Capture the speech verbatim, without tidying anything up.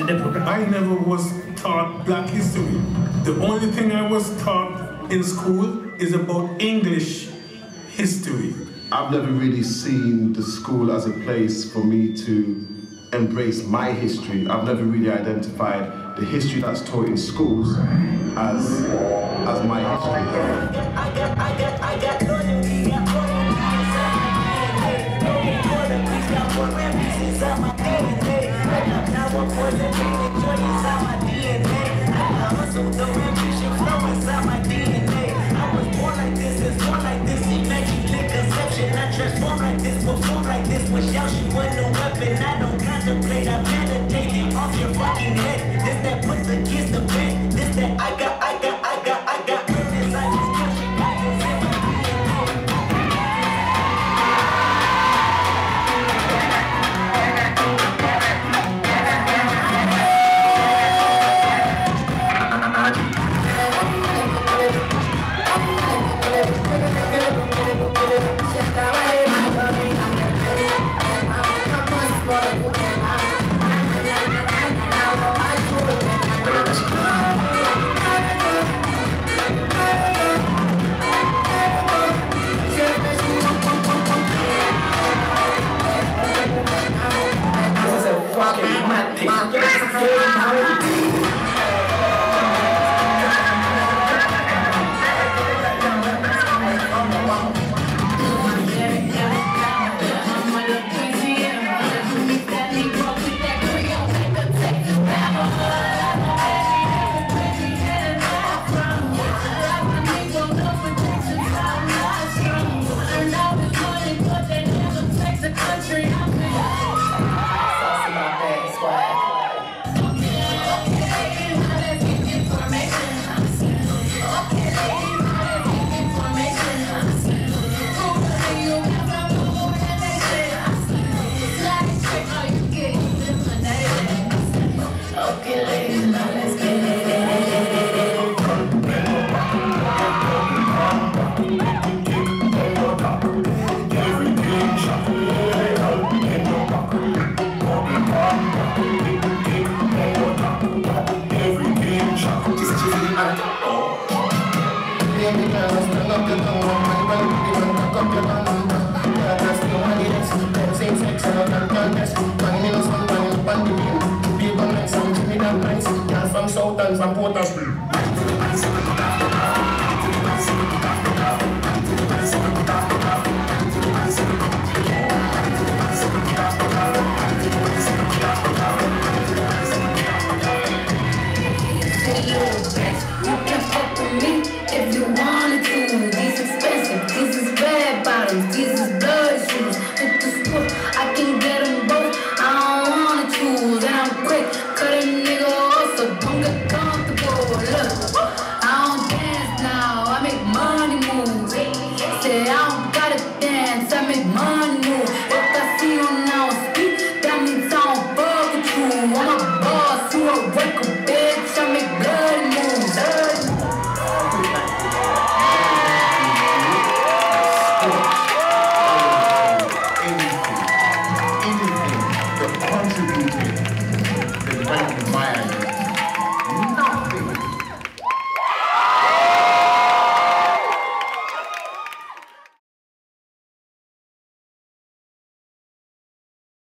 I never was taught black history. The only thing I was taught in school is about English history. I've never really seen the school as a place for me to embrace my history. I've never really identified the history that's taught in schools as, as my history. I got, I got, I got loyalty, got loyalty, got more pieces of my D N A. Now I'm more than being journeys out my D N A. I hustle the ambition flow inside my D N A. I was born like this, it's born like this, immaculate conception. I transform like this, perform like this. Was y'all she wasn't a weapon. I don't contemplate, I meditate it off your fucking head. This that puts against the bed. This that I got, I got, I got, I got. This I just catch it, I just hit my D N A.